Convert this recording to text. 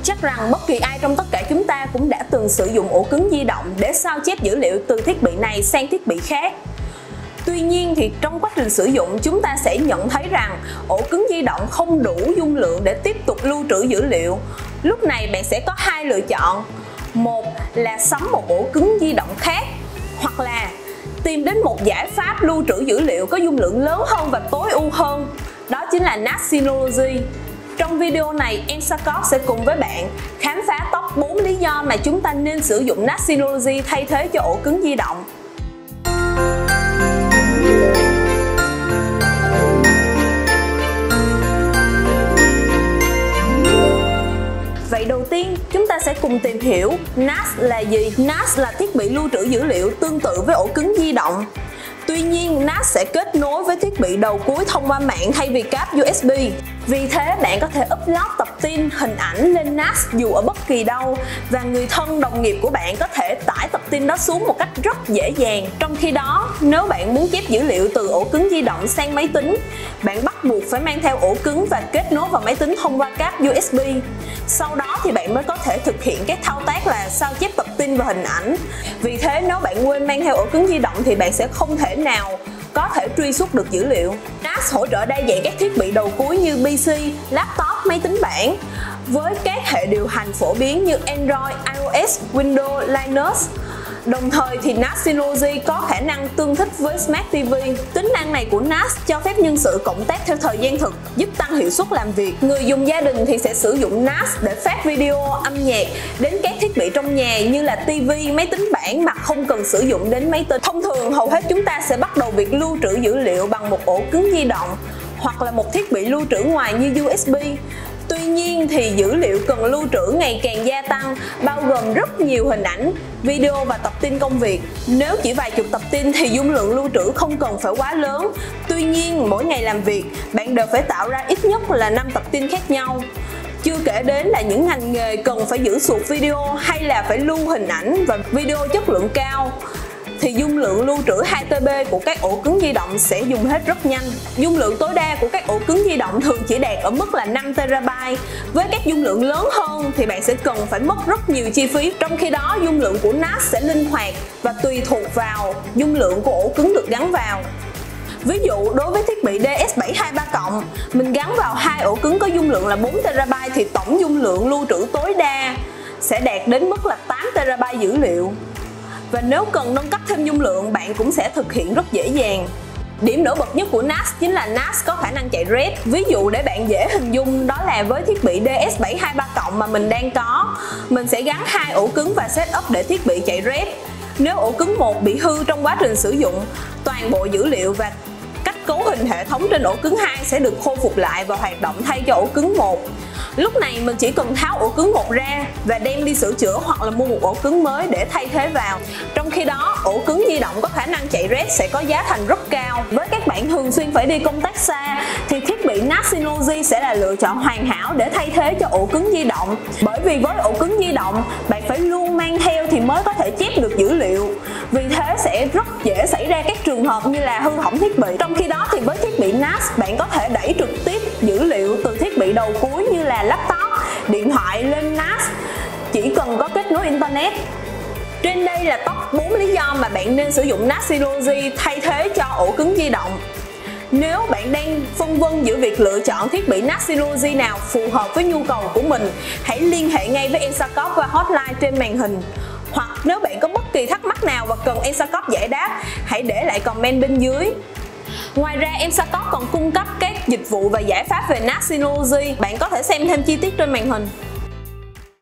Chắc rằng bất kỳ ai trong tất cả chúng ta cũng đã từng sử dụng ổ cứng di động để sao chép dữ liệu từ thiết bị này sang thiết bị khác. Tuy nhiên thì trong quá trình sử dụng chúng ta sẽ nhận thấy rằng ổ cứng di động không đủ dung lượng để tiếp tục lưu trữ dữ liệu. Lúc này bạn sẽ có hai lựa chọn. Một là sắm một ổ cứng di động khác, hoặc là tìm đến một giải pháp lưu trữ dữ liệu có dung lượng lớn hơn và tối ưu hơn. Đó chính là NAS Synology. Trong video này, Ensacop sẽ cùng với bạn khám phá top 4 lý do mà chúng ta nên sử dụng NAS Synology thay thế cho ổ cứng di động. Vậy đầu tiên, chúng ta sẽ cùng tìm hiểu NAS là gì. NAS là thiết bị lưu trữ dữ liệu tương tự với ổ cứng di động. Tuy nhiên, NAS sẽ kết nối với thiết bị đầu cuối thông qua mạng thay vì cáp USB. Vì thế, bạn có thể upload tập tin, hình ảnh lên NAS dù ở bất kỳ đâu, và người thân, đồng nghiệp của bạn có thể tải tập tin đó xuống một cách rất dễ dàng. Trong khi đó, nếu bạn muốn chép dữ liệu từ ổ cứng di động sang máy tính, bạn bắt buộc phải mang theo ổ cứng và kết nối vào máy tính thông qua cáp USB. Sau đó thì bạn mới có thể thực hiện các thao tác là sao chép tập tin và hình ảnh. Vì thế, nếu bạn quên mang theo ổ cứng di động thì bạn sẽ không thể nào có thể truy xuất được dữ liệu. NAS hỗ trợ đa dạng các thiết bị đầu cuối như PC, laptop, máy tính bảng với các hệ điều hành phổ biến như Android, iOS, Windows, Linux. Đồng thời thì NAS Synology có khả năng tương thích với Smart TV. Tính năng này của NAS cho phép nhân sự cộng tác theo thời gian thực, giúp tăng hiệu suất làm việc. Người dùng gia đình thì sẽ sử dụng NAS để phát video, âm nhạc đến các thiết bị trong nhà như là TV, máy tính bảng mà không cần sử dụng đến máy tính. Thông thường hầu hết chúng ta sẽ bắt đầu việc lưu trữ dữ liệu bằng một ổ cứng di động hoặc là một thiết bị lưu trữ ngoài như USB. Tuy nhiên thì dữ liệu cần lưu trữ ngày càng gia tăng, bao gồm rất nhiều hình ảnh, video và tập tin công việc. Nếu chỉ vài chục tập tin thì dung lượng lưu trữ không cần phải quá lớn. Tuy nhiên, mỗi ngày làm việc, bạn đều phải tạo ra ít nhất là 5 tập tin khác nhau. Chưa kể đến là những ngành nghề cần phải giữ sụt video hay là phải lưu hình ảnh và video chất lượng cao, thì dung lượng lưu trữ 2TB của các ổ cứng di động sẽ dùng hết rất nhanh. Dung lượng tối đa của các ổ cứng di động thường chỉ đạt ở mức là 5TB. Với các dung lượng lớn hơn thì bạn sẽ cần phải mất rất nhiều chi phí. Trong khi đó, dung lượng của NAS sẽ linh hoạt và tùy thuộc vào dung lượng của ổ cứng được gắn vào. Ví dụ, đối với thiết bị DS723+, mình gắn vào hai ổ cứng có dung lượng là 4TB thì tổng dung lượng lưu trữ tối đa sẽ đạt đến mức là 8TB dữ liệu. Và nếu cần nâng cấp thêm dung lượng, bạn cũng sẽ thực hiện rất dễ dàng. Điểm nổi bật nhất của NAS chính là NAS có khả năng chạy RAID. Ví dụ để bạn dễ hình dung, đó là với thiết bị DS723+ mà mình đang có, mình sẽ gắn hai ổ cứng và setup để thiết bị chạy RAID. Nếu ổ cứng 1 bị hư trong quá trình sử dụng, toàn bộ dữ liệu và cách cấu hình hệ thống trên ổ cứng 2 sẽ được khôi phục lại và hoạt động thay cho ổ cứng 1. Lúc này mình chỉ cần tháo ổ cứng 1 ra và đem đi sửa chữa hoặc là mua một ổ cứng mới để thay thế vào. Trong khi đó, ổ cứng di động có khả năng chạy RAID sẽ có giá thành rất cao. Với các bạn thường xuyên phải đi công tác xa thì thiết bị NAS Synology sẽ là lựa chọn hoàn hảo để thay thế cho ổ cứng di động. Bởi vì với ổ cứng di động, bạn phải luôn mang theo thì mới có thể chép được dữ liệu. Vì thế sẽ rất dễ xảy ra các trường hợp như là hư hỏng thiết bị. Trong khi đó thì với thiết bị NAS, bạn có thể đẩy trực tiếp dữ liệu từ thiết bị đầu cuối như là laptop, điện thoại lên NAS, chỉ cần có kết nối internet. Trên đây là top 4 lý do mà bạn nên sử dụng NAS Synology thay thế cho ổ cứng di động. Nếu bạn đang phân vân giữa việc lựa chọn thiết bị NAS Synology nào phù hợp với nhu cầu của mình, hãy liên hệ ngay với Ensacop qua hotline trên màn hình. Hoặc nếu bạn có bất kỳ thắc mắc nào và cần Ensacop giải đáp, hãy để lại comment bên dưới. Ngoài ra, Ensacop còn cung cấp các dịch vụ và giải pháp về NAS Synology. Bạn có thể xem thêm chi tiết trên màn hình.